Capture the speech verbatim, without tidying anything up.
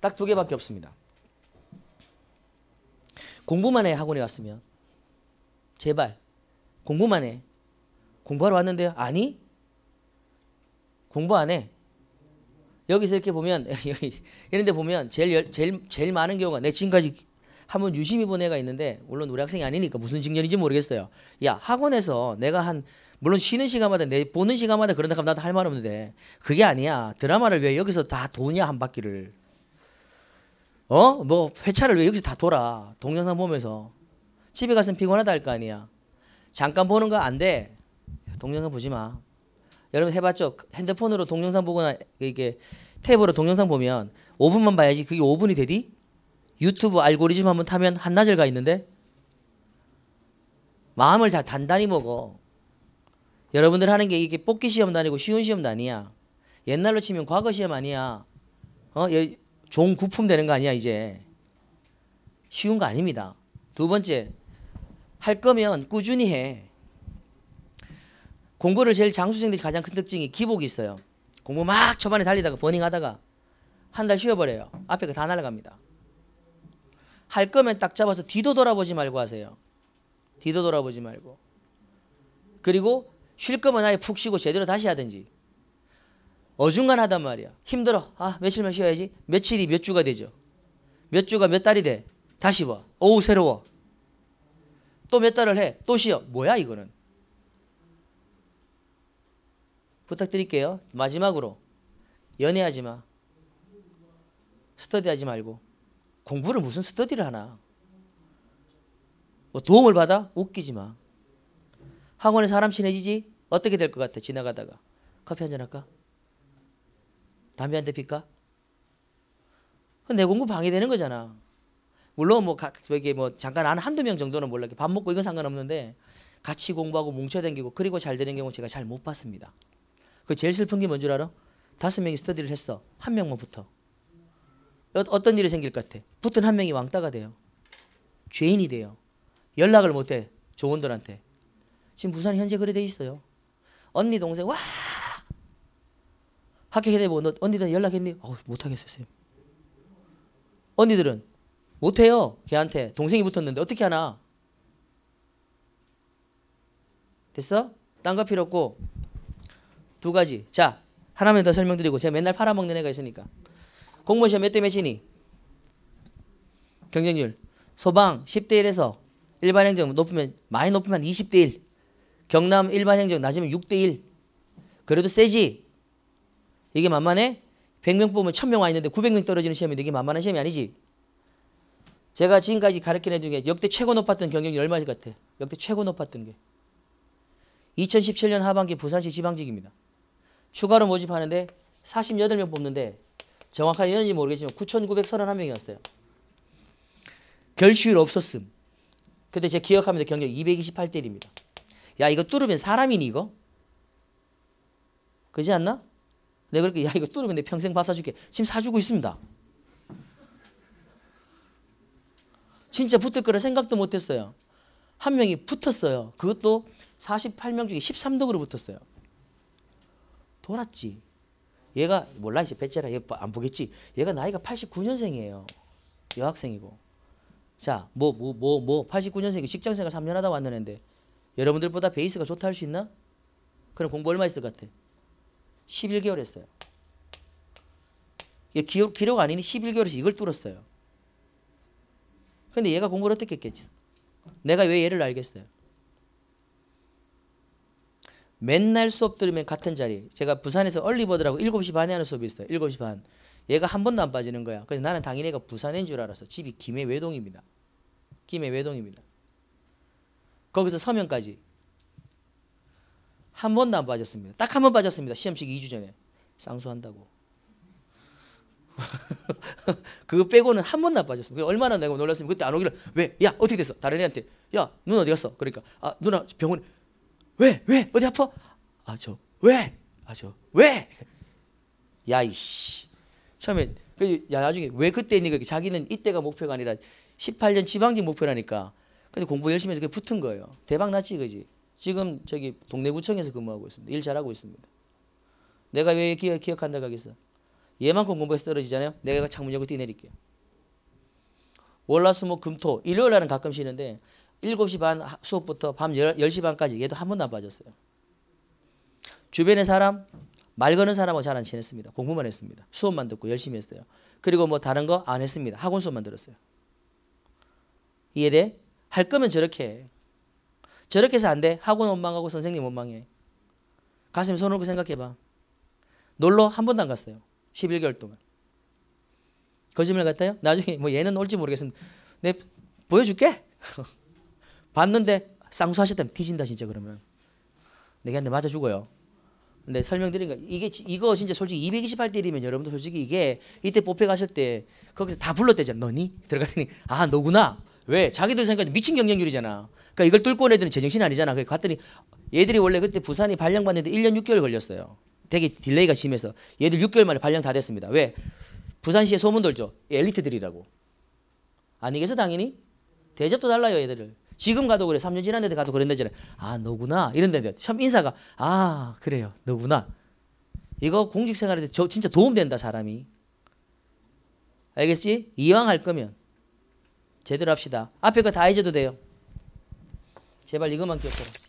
딱 두 개밖에 없습니다. 공부만 해. 학원에 왔으면. 제발 공부만 해. 공부하러 왔는데요? 아니? 공부 안 해. 여기서 이렇게 보면 이런 데 보면 제일 제일 제일 많은 경우가 내 지금까지 한번 유심히 본 애가 있는데 물론 우리 학생이 아니니까 무슨 직렬인지 모르겠어요. 야, 학원에서 내가 한 물론 쉬는 시간마다 내 보는 시간마다 그런다 하면 나도 할 말 없는데 그게 아니야. 드라마를 왜 여기서 다 도냐 한 바퀴를. 어? 뭐 회차를 왜 여기서 다 돌아. 동영상 보면서. 집에 가서는 피곤하다 할 거 아니야. 잠깐 보는 거 안 돼. 동영상 보지 마. 여러분 해봤죠? 핸드폰으로 동영상 보거나 이게 탭으로 동영상 보면 오 분만 봐야지 그게 오 분이 되디? 유튜브 알고리즘 한번 타면 한나절 가 있는데 마음을 다 단단히 먹어. 여러분들 하는 게 이게 뽑기 시험도 아니고 쉬운 시험도 아니야. 옛날로 치면 과거 시험 아니야. 어? 종 구품 되는 거 아니야 이제. 쉬운 거 아닙니다. 두 번째, 할 거면 꾸준히 해. 공부를 제일 장수생들이 가장 큰 특징이 기복이 있어요. 공부 막 초반에 달리다가 버닝하다가 한 달 쉬어버려요. 앞에 거 다 날아갑니다. 할 거면 딱 잡아서 뒤도 돌아보지 말고 하세요. 뒤도 돌아보지 말고. 그리고 쉴 거면 아예 푹 쉬고 제대로 다시 하든지. 어중간하단 말이야. 힘들어. 아, 며칠만 쉬어야지. 며칠이 몇 주가 되죠. 몇 주가 몇 달이 돼. 다시 봐. 오우 새로워. 또 몇 달을 해. 또 쉬어. 뭐야 이거는. 부탁드릴게요. 마지막으로 연애하지 마. 스터디하지 말고. 공부를 무슨 스터디를 하나. 뭐 도움을 받아? 웃기지 마. 학원에 사람 친해지지? 어떻게 될 것 같아? 지나가다가 커피 한잔 할까? 담배 한 대 필까? 내 공부 방해되는 거잖아. 물론 뭐 저기 뭐 잠깐 한 한두 명 정도는 몰라. 밥 먹고 이건 상관없는데 같이 공부하고 뭉쳐다니고 그리고 잘 되는 경우 제가 잘 못 봤습니다. 그 제일 슬픈 게 뭔 줄 알아? 다섯 명이 스터디를 했어. 한 명만 붙어. 어, 어떤 일이 생길 것 같아? 붙은 한 명이 왕따가 돼요. 죄인이 돼요. 연락을 못해. 조원들한테. 지금 부산이 현재 그래 돼 있어요. 언니 동생 와 합격해내고 너 언니들 연락했니? 어, 못하겠어요 쌤. 언니들은 못해요. 걔한테 동생이 붙었는데 어떻게 하나? 됐어? 딴 거 필요 없고 두 가지. 자, 하나만 더 설명드리고 제가 맨날 팔아먹는 애가 있으니까. 공무원 시험 몇 대 몇이니? 경쟁률. 소방 십 대 일에서 일반 행정 높으면 많이 높으면 이십 대 일. 경남 일반 행정 낮으면 육 대 일. 그래도 세지. 이게 만만해? 백 명 뽑으면 천 명 와 있는데 구백 명 떨어지는 시험인데 이게 만만한 시험이 아니지. 제가 지금까지 가르친 애 중에 역대 최고 높았던 경쟁률 얼마일 것 같아? 역대 최고 높았던 게. 이천십칠 년 하반기 부산시 지방직입니다. 추가로 모집하는데 사십팔 명 뽑는데 정확하게 이런지 모르겠지만 구천구백삼십일 명이었어요. 결시율 없었음. 근데 제가 기억합니다. 경력 이백이십팔 대 일입니다. 야 이거 뚫으면 사람이니 이거? 그렇지 않나? 내가 그렇게 야 이거 뚫으면 내 평생 밥 사줄게. 지금 사주고 있습니다. 진짜 붙을 거라 생각도 못했어요. 한 명이 붙었어요. 그것도 사십팔 명 중에 십삼 등으로 붙었어요. 돌았지. 얘가 몰라 이제 배째라 얘 안 보겠지. 얘가 나이가 팔십구 년생이에요. 여학생이고. 자, 뭐 뭐 뭐 뭐 팔십구 년생이 직장생활 삼 년 하다 왔는 애인데 여러분들보다 베이스가 좋다 할 수 있나? 그럼 공부 얼마 했을 것 같아? 십일 개월 했어요. 이게 기록, 기록 아니니 십일 개월에서 이걸 뚫었어요. 근데 얘가 공부를 어떻게 했겠지? 내가 왜 얘를 알겠어요? 맨날 수업 들으면 같은 자리. 제가 부산에서 얼리버드라고 일곱 시 반에 하는 수업이 있어요. 일곱 시 반. 얘가 한 번도 안 빠지는 거야. 그래서 나는 당연히 얘가 부산인 줄 알았어. 집이 김해 외동입니다. 김해 외동입니다. 거기서 서면까지. 한 번도 안 빠졌습니다. 딱 한 번 빠졌습니다. 시험치기 이 주 전에. 쌍수한다고. 그거 빼고는 한 번도 안 빠졌어요. 얼마나 내가 놀랐으면 그때 안 오길래 왜? 야 어떻게 됐어? 다른 애한테 야 누나 어디 갔어? 그러니까 아 누나 병원에 왜? 왜? 어디 아파? 아 저 왜? 아 저 왜? 야 이씨 처음에 그 야 나중에 왜 그때 니까 자기는 이때가 목표가 아니라 십팔 년 지방직 목표라니까. 근데 공부 열심히 해서 그게 붙은 거예요. 대박 났지 그지? 지금 저기 동래구청에서 근무하고 있습니다. 일 잘하고 있습니다. 내가 왜 기억, 기억한다고 하겠어? 얘만큼 공부해서 떨어지잖아요. 내가 창문역을 뛰내릴게요. 월화수목 금토 일요일 날은 가끔 쉬는데 일곱 시 반 수업부터 밤 열 시 반까지 얘도 한 번도 안 빠졌어요. 주변의 사람 말 거는 사람하고 잘 안 친했습니다. 공부만 했습니다. 수업만 듣고 열심히 했어요. 그리고 뭐 다른 거 안 했습니다. 학원 수업만 들었어요. 이해돼? 할 거면 저렇게 해. 저렇게 해서 안 돼? 학원 원망하고 선생님 원망해. 가슴에 손 얹고 생각해봐. 놀러 한 번도 안 갔어요. 십일 개월 동안. 거짓말 같아요? 나중에 뭐 얘는 올지 모르겠습니다. 내 보여줄게. 봤는데 쌍수하셨다면 뒤진다 진짜 그러면. 내가 한대 맞아 죽어요. 근데 설명드린 거 이게 이거 진짜 솔직히 이백이십팔 대 일이면 여러분들 솔직히 이게 이때 뽑혀 가실 때 거기서 다 불렀대잖아. 너니? 들어갔더니 아 너구나. 왜? 자기들 생각에 미친 경쟁률이잖아. 그러니까 이걸 뚫고 온 애들은 제정신 아니잖아. 그래서 갔더니 얘들이 원래 그때 부산이 발령받는데 일 년 육 개월 걸렸어요. 되게 딜레이가 심해서 얘들 육 개월 만에 발령 다 됐습니다. 왜? 부산시에 소문 돌죠. 엘리트들이라고. 아니겠어 당연히? 대접도 달라요 얘들을. 지금 가도 그래. 삼 년 지난 애들 가도 그런다잖아요. 아 너구나 이런 데인데 참 인사가 아 그래요 너구나. 이거 공직생활에 저 진짜 도움된다 사람이. 알겠지? 이왕 할 거면 제대로 합시다. 앞에 거 다 잊어도 돼요. 제발 이것만 기억해라.